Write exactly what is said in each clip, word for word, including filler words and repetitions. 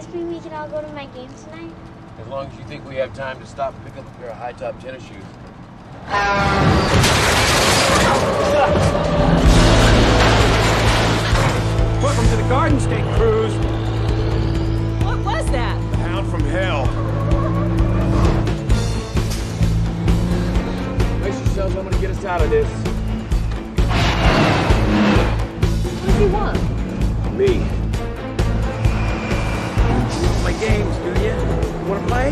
ask me we can all go to my game tonight? As long as you think we have time to stop and pick up a pair of high-top tennis shoes. Welcome to the Garden State Cruise. What was that? The Hound from Hell. Brace yourselves, I'm gonna get us out of this. What does he want? Me. You don't play games, do you? You wanna play?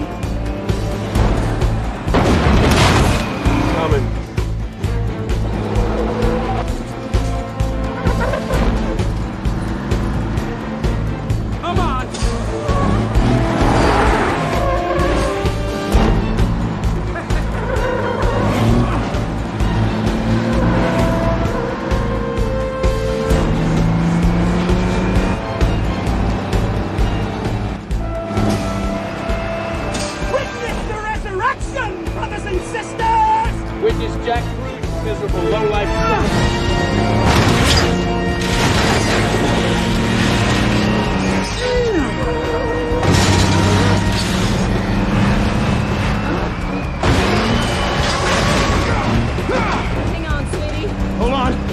Coming. Come on! Brothers and sisters! Witness Jack Crude, miserable lowlife. Hang on, sweetie. Hold on.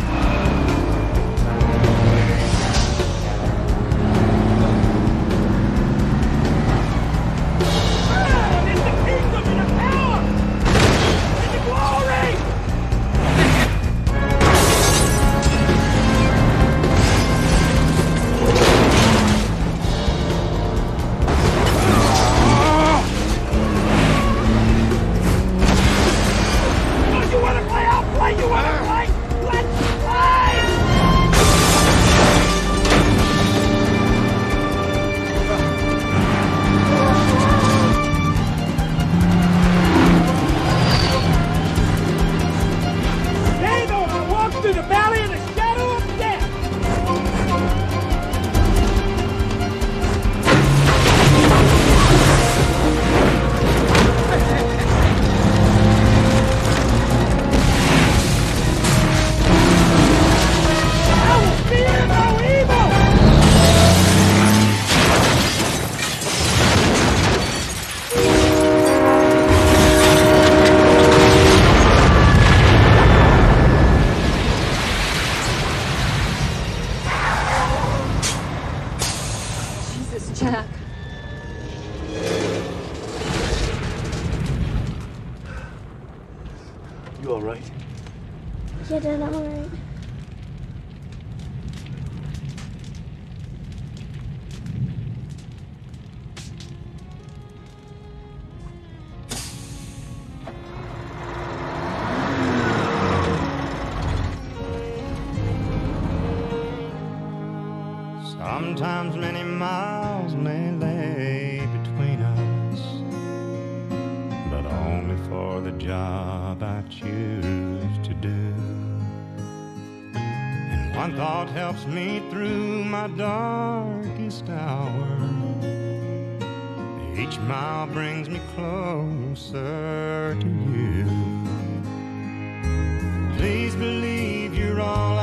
Jack. You all right? Yeah, Dad, I'm all right. Sometimes many miles may lay between us, but only for the job I choose to do. And one thought helps me through my darkest hour. Each mile brings me closer to you. Please believe you're all